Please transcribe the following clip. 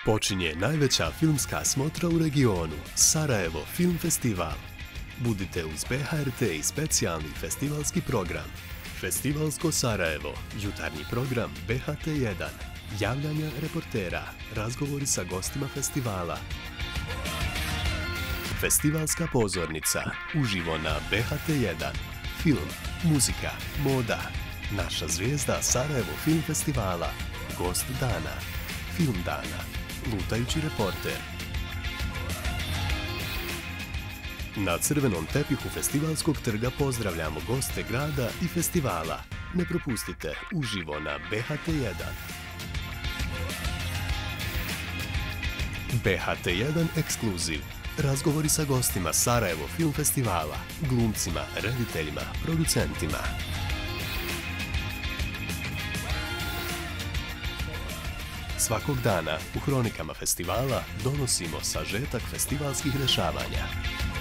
Počinje najveća filmska smotra u regionu, Sarajevo Film Festival. Budite uz BHRT i specijalni festivalski program. Festivalsko Sarajevo, jutarnji program BHT1, javljanja reportera, razgovori sa gostima festivala. Festivalska pozornica, uživo na BHT1, film, muzika, moda, naša zvijezda Sarajevo Film Festivala, gost dana, film dana, lutajući reporter. Na crvenom tepihu festivalskog trga pozdravljamo goste grada i festivala. Ne propustite, uživo na BHT1. BHT1 ekskluziv. Razgovori sa gostima Sarajevo Film Festivala, glumcima, rediteljima, producentima. Svakog dana u hronikama festivala donosimo sažetak festivalskih dešavanja.